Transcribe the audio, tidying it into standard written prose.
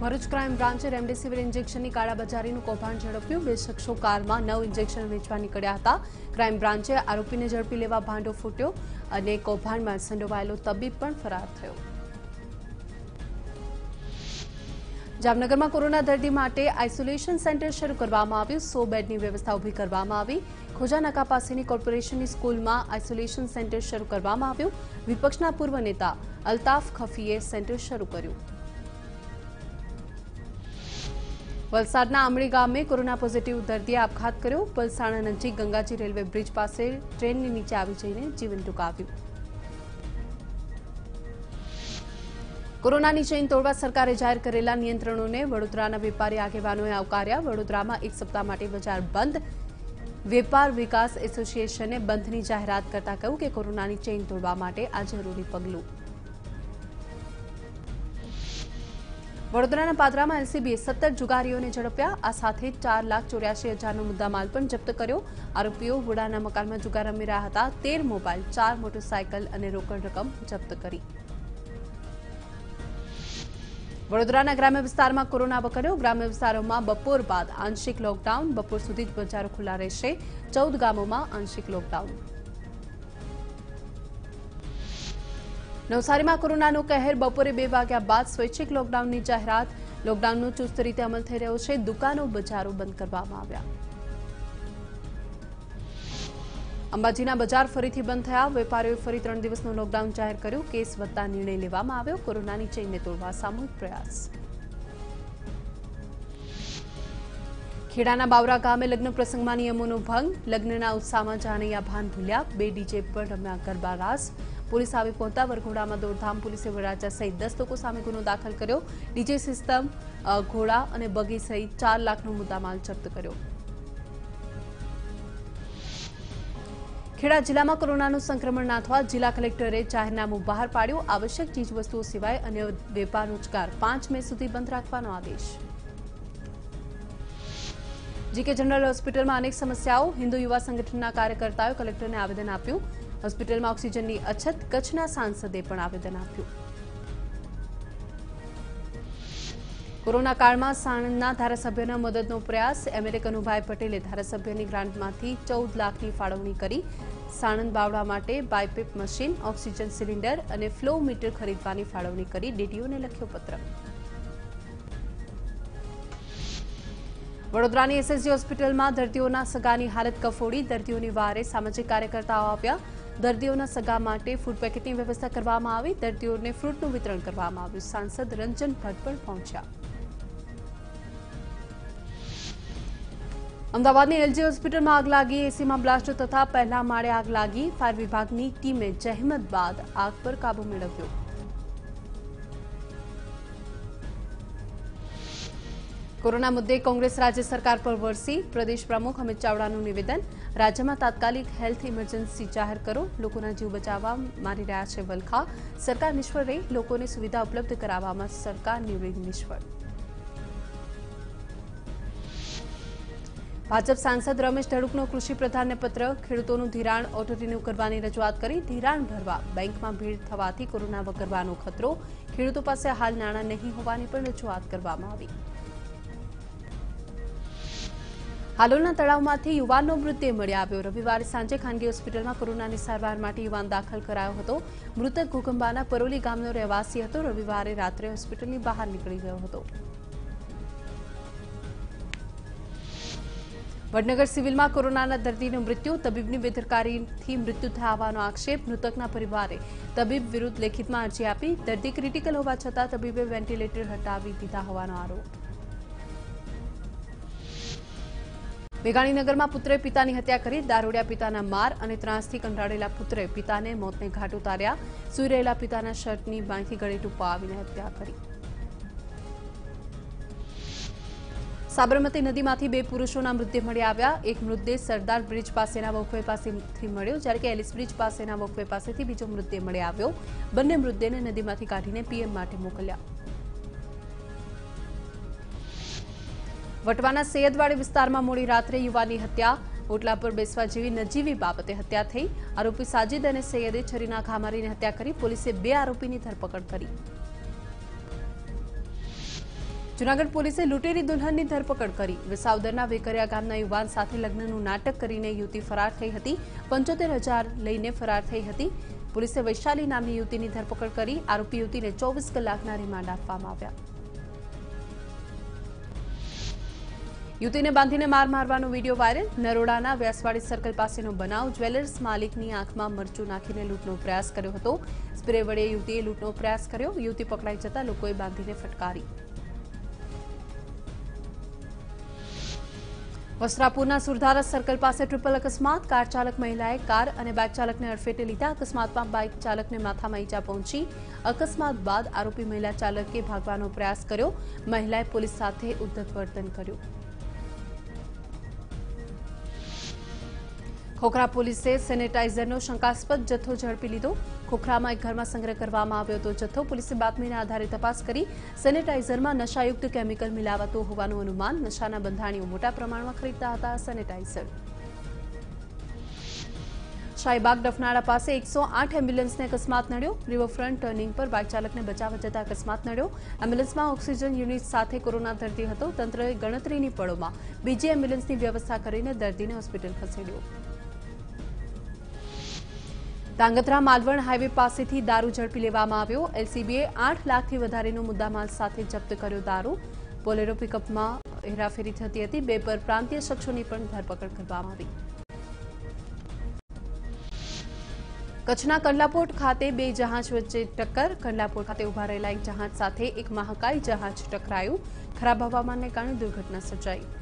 Bharuch crime બ્રાન્ચે remdesivir ઇન્જેક્શનની કાળાબજારીનું કૌભાંડ ઝડપ્યું। બે શખ્સો કારમાં 9 ઇન્જેક્શન વેચવા નીકળ્યા હતા। ક્રાઇમ બ્રાન્ચે આરોપીને ઝડપી લેવા ભાંડો ફૂટ્યો અને કૌભાંડમાં સંડોવાયેલો તબીબ પણ ફરાર થયો। જામનગરમાં કોરોના દર્દી માટે આઇસોલેશન સેન્ટર શરૂ કરવામાં આવ્યું। 100 બેડની વ્યવસ્થા ઊભી કરવામાં આવી। ખોજા નાકા પાસેની કોર્પોરેશનની સ્કૂલમાં આઇસોલેશન સેન્ટર શરૂ કરવામાં આવ્યું। વિપક્ષના પૂર્વ નેતા અલ્તાફ ખફીએ સેન્ટર શરૂ કર્યું। વલસાડના આમળી ગામે કોરોના પોઝિટિવ દર્દીએ આપઘાત કર્યો। પલસાણા નજીક ગંગાજી રેલવે બ્રિજ પાસે ટ્રેનની નીચે આવી જઈને જીવન ટૂંકાવ્યું। કોરોનાની ચેઇન તોડવા સરકારે જાહેર કરેલા નિયંત્રણોને વડોદરાના વેપારી આગેવાનોએ આવકાર્યા। વડોદરામાં એક સપ્તાહ માટે બજાર બંધ। વેપાર વિકાસ એસોસિએશને બંધની જાહેરાત કરતા કહ્યું કે કોરોનાની ચેઇન તોડવા માટે આ જરૂરી પગલું। વડોદરાના પાદરામાં એલસીબીએ 17 જુગારીઓને ઝડપ્યા। આ સાથે 4,84,000નો મુદ્દામાલ પણ જપ્ત કર્યો। આરોપીઓ વુડાના મકાનમાં જુગાર રમી રહ્યા હતા। 13 મોબાઈલ, 4 મોટરસાયકલ અને રોકડ રકમ જપ્ત કરી। વડોદરાના ગ્રામ્ય વિસ્તારમાં કોરોના વકર્યો। ગ્રામ્ય વિસ્તારોમાં બપોર બાદ આંશિક લોકડાઉન। બપોર સુધી જ બજારો ખુલ્લા રહેશે। 14 ગામોમાં આંશિક લોકડાઉન। નવસારીમાં કોરોનાનો કહેર। બપોરે 2 વાગ્યા બાદ સ્વૈચ્છિક લોકડાઉનની જાહેરાત। લોકડાઉનનો ચુસ્ત રીતે અમલ થઈ રહ્યો છે। દુકાનો, બજારો બંધ કરવામાં આવ્યા। અંબાજીના બજાર ફરીથી બંધ થયા। વેપારીઓએ ફરી 3 દિવસનું લોકડાઉન જાહેર કર્યું। કેસ વધતા નિર્ણય લેવામાં આવ્યો। કોરોનાની ચેઇનને તોડવા સામૂહિક પ્રયાસ। ખેડાના બાવરા ગામે લગ્ન પ્રસંગમાં નિયમોનો ભંગ। લગ્નના ઉત્સાહમાં જાનૈયા ભાન ભૂલ્યા। 2 ડીજે પર રમ્યા ગરબા રાસ। પોલીસ આવી પહોંચતા વરઘોડામાં દોડધામ। પોલીસે વરરાજા સહિત 10 લોકો સામે ગુનો દાખલ કર્યો। ડીજે સિસ્ટમ, ઘોડા અને બગી સહિત 4 લાખનો મુદ્દામાલ જપ્ત કર્યો। ખેડા જિલ્લામાં કોરોનાનું સંક્રમણ નાથવા જિલ્લા કલેક્ટરે જાહેરનામું બહાર પાડ્યું। આવશ્યક ચીજવસ્તુઓ સિવાય અન્ય વેપાર રોજગાર 5 મે સુધી બંધ રાખવાનો આદેશ। જીકે જનરલ હોસ્પિટલમાં અનેક સમસ્યાઓ। હિન્દુ યુવા સંગઠનના કાર્યકર્તાઓએ કલેક્ટરને આવેદન આપ્યું। હોસ્પિટલમાં ઓક્સિજનની અછત। કચ્છના સાંસદે પણ આવેદન આપ્યું। કોરોના કાળમાં સાણંદના ધારાસભ્યના મદદનો પ્રયાસ। એમએલએ કનુભાઈ પટેલે ધારાસભ્યની ગ્રાન્ટમાંથી 14 લાખની ફાળવણી કરી। સાણંદ બાવડા માટે બાયપેપ મશીન, ઓક્સિજન સિલિન્ડર અને ફ્લો મીટર ખરીદવાની ફાળવણી કરી। ડીડીઓને લખ્યો પત્ર। વડોદરાની એસએસજી હોસ્પિટલમાં દર્દીઓના સગાની હાલત કફોડી। દર્દીઓની વારે સામાજિક કાર્યકર્તાઓ આવ્યા। દર્દીઓના સગા માટે ફૂડ પેકેટની વ્યવસ્થા કરવામાં આવી। દર્દીઓને ફ્રૂટનું વિતરણ કરવામાં આવ્યું। સાંસદ રંજન ભટ્ટ પણ પહોંચ્યા। અમદાવાદની એલજી હોસ્પિટલમાં આગ લાગી। એસીમાં બ્લાસ્ટ થતા પહેલા માળે આગ લાગી। ફાયર વિભાગની ટીમે જહેમત બાદ આગ પર કાબુ મેળવ્યો। કોરોના મુદ્દે કોંગ્રેસ રાજ્ય સરકાર પર વરસી। પ્રદેશ પ્રમુખ અમિત ચાવડાનું નિવેદન। રાજ્યમાં તાત્કાલિક હેલ્થ ઇમરજન્સી જાહેર કરો। લોકોના જીવ બચાવવા મારી રહ્યા છે વલખા। સરકાર નિષ્ફળ રહી। લોકોને સુવિધા ઉપલબ્ધ કરાવવામાં સરકારની રહી નિષ્ફળ। ભાજપ સાંસદ રમેશ ધડુકનો કૃષિ પ્રધાનને પત્ર। ખેડૂતોનું ધિરાણ ઓટો રિન્યૂ કરવાની રજૂઆત કરી। ધિરાણ ભરવા બેંકમાં ભીડ થવાથી કોરોના વકરવાનો ખતરો। ખેડૂતો પાસે હાલ નાણાં નહીં હોવાની પણ રજૂઆત કરવામાં આવી। હાલોલના તળાવમાંથી યુવાનનો મૃતદેહ મળી આવ્યો। રવિવારે સાંજે ખાનગી હોસ્પિટલમાં કોરોનાની સારવાર માટે યુવાન દાખલ કરાયો હતો। મૃતક ઘોગંબાના પરોલી ગામનો રહેવાસી હતો। રવિવારે રાત્રે હોસ્પિટલની બહાર નીકળી ગયો હતો। વડનગર સિવિલમાં કોરોનાના દર્દીનું મૃત્યુ। તબીબની બેદરકારીથી મૃત્યુ થયા હોવાનો આક્ષેપ। મૃતકના પરિવારે તબીબ વિરુદ્ધ લેખિતમાં અરજી આપી। દર્દી ક્રિટિકલ હોવા છતાં તબીબે વેન્ટિલેટર હટાવી દીધા હોવાનો આરોપ। મેઘાણીનગરમાં પુત્રે પિતાની હત્યા કરી। દારૂડિયા પિતાના માર અને ત્રાસથી કંટાળેલા પુત્રે પિતાને મોતને ઘાટ ઉતાર્યા। સૂઈ રહેલા પિતાના શર્ટની બાંયથી ગળે ટૂંપાવીને હત્યા કરી। સાબરમતી નદીમાંથી 2 પુરુષોના મૃતદેહ મળી આવ્યા। એક મૃતદેહ સરદાર બ્રિજ પાસેના વોકવે પાસેથી મળ્યો, જ્યારે કે એલિસ બ્રિજ પાસેના વોકવે પાસેથી બીજો મૃતદેહ મળી આવ્યો। બંને મૃતદેહને નદીમાંથી કાઢીને પીએમ માટે મોકલ્યા। વટવાના સૈયદવાડી વિસ્તારમાં મોડી રાત્રે યુવાનની હત્યા। ઓટલા પર બેસવા જેવી નજીવી બાબતે હત્યા થઈ। આરોપી સાજિદ અને સૈયદે છરીના ઘા મારીને હત્યા કરી। પોલીસે 2 આરોપીની ધરપકડ કરી। જૂનાગઢ પોલીસે લૂંટેરી દુલ્હનની ધરપકડ કરી। વિસાવદરના વેકરિયા ગામના યુવાન સાથે લગ્નનું નાટક કરીને યુવતી ફરાર થઈ હતી। 75,000 લઈને ફરાર થઈ હતી। પોલીસે વૈશાલી નામની યુવતીની ધરપકડ કરી। આરોપી યુવતીને 24 કલાકના રિમાન્ડ આપવામાં આવ્યા। યુવતીને બાંધીને માર મારવાનો વીડિયો વાયરલ। નરોડાના વ્યાસવાડી સર્કલ પાસેનો બનાવ। જ્વેલર્સ માલિકની આંખમાં મરચું નાખીને લૂંટનો પ્રયાસ કર્યો હતો। સ્પ્રે વડે યુવતીએ લૂંટનો પ્રયાસ કર્યો। યુવતી પકડાઈ જતા લોકોએ બાંધીને ફટકારી। વસ્ત્રાપુરના સુરધારા સર્કલ પાસે ટ્રિપલ અકસ્માત। કાર ચાલક મહિલાએ કાર અને બાઇક ચાલકને અડફેટે લીધા। અકસ્માતમાં બાઇક ચાલકને માથામાં ઈજા પહોંચી। અકસ્માત બાદ આરોપી મહિલા ચાલકે ભાગવાનો પ્રયાસ કર્યો। મહિલાએ પોલીસ સાથે ઉદ્ધત વર્તન કર્યું। ખોખરા પોલીસે સેનેટાઇઝરનો શંકાસ્પદ જથ્થો ઝડપી લીધો। ખોખરામાં એક ઘરમાં સંગ્રહ કરવામાં આવ્યો હતો જથ્થો। પોલીસે બાતમીના આધારે તપાસ કરી। સેનેટાઇઝરમાં નશાયુક્ત કેમિકલ મિલાવતો હોવાનું અનુમાન। નશાના બંધાણીઓ મોટા પ્રમાણમાં ખરીદતા હતા સેનેટાઇઝર। શાહીબાગ ડફનાળા પાસે 108 એમ્બ્યુલન્સને અકસ્માત નડ્યો। રિવરફ્રન્ટ ટર્નિંગ પર બાઇક ચાલકને બચાવવા જતા અકસ્માત નડ્યો। એમ્બ્યુલન્સમાં ઓક્સિજન યુનિટ સાથે કોરોના દર્દી હતો। તંત્રએ ગણતરીની પળોમાં બીજી એમ્બ્યુલન્સની વ્યવસ્થા કરીને દર્દીને હોસ્પિટલ ખસેડ્યો। ધાંગધ્રા માલવણ હાઈવે પાસેથી દારૂ ઝડપી લેવામાં આવ્યો। એલસીબીએ 8 લાખથી વધારેનો મુદ્દામાલ સાથે જપ્ત કર્યો દારૂ। બોલેરો પિકઅપમાં હેરાફેરી થતી હતી। 2 પરપ્રાંતીય શખ્સોની પણ ધરપકડ કરવામાં આવી। કચ્છના કંડલાપોર્ટ ખાતે 2 જહાજ વચ્ચે ટક્કર। કંડલાપોર્ટ ખાતે ઉભા રહેલા એક જહાજ સાથે એક મહાકાય જહાજ ટકરાયું। ખરાબ હવામાનને કારણે દુર્ઘટના સર્જાઈ।